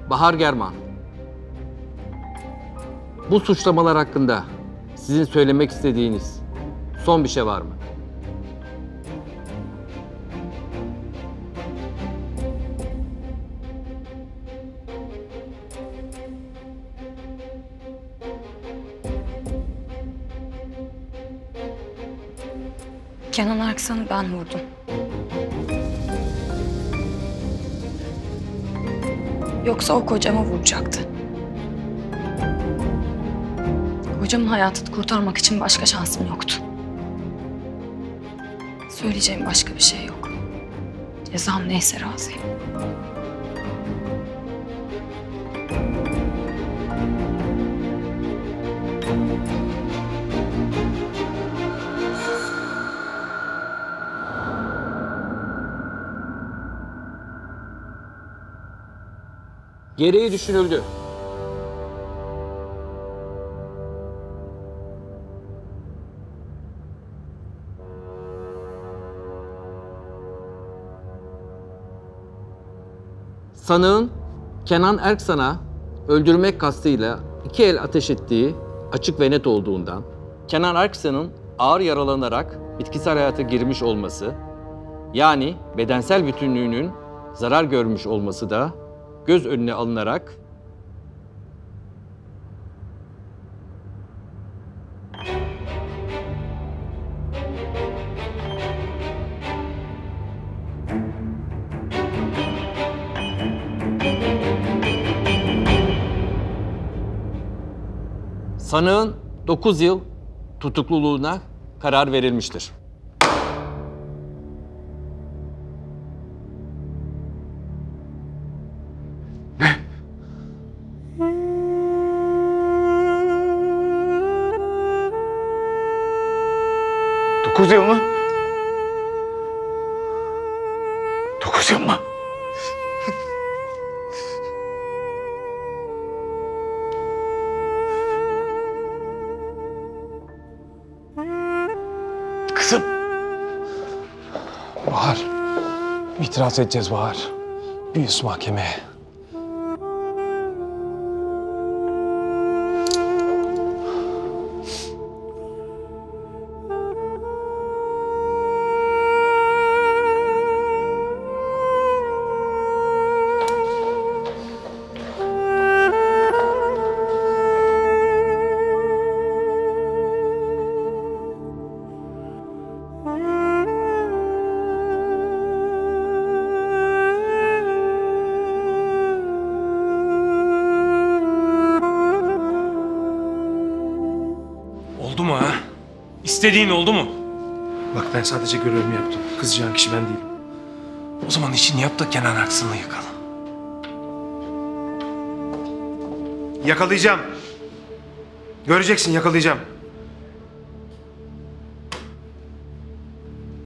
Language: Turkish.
Bahar German. Bu suçlamalar hakkında sizin söylemek istediğiniz son bir şey var mı? Kenan Erksan'ı ben vurdum. Yoksa o kocamı vuracaktı. Kocamın hayatını kurtarmak için başka şansım yoktu. Söyleyeceğim başka bir şey yok. Cezam neyse razıyım. Gereği düşünüldü. Sanığın Kenan Erksan'a öldürmek kastıyla 2 el ateş ettiği açık ve net olduğundan, Kenan Erksan'ın ağır yaralanarak bitkisel hayata girmiş olması, yani bedensel bütünlüğünün zarar görmüş olması da göz önüne alınarak sanığın 9 yıl tutukluluğuna karar verilmiştir. Dokuz yıl mı? 9 yıl mı? Kızım. Bahar, itiraz edeceğiz Bahar. Bir üst mahkemeye. Oldu mu ha? İstediğin oldu mu? Bak ben sadece görevimi yaptım. Kızacağın kişi ben değilim. O zaman işini yap da Kenan Erksan'ı yakala. Yakalayacağım. Göreceksin, yakalayacağım.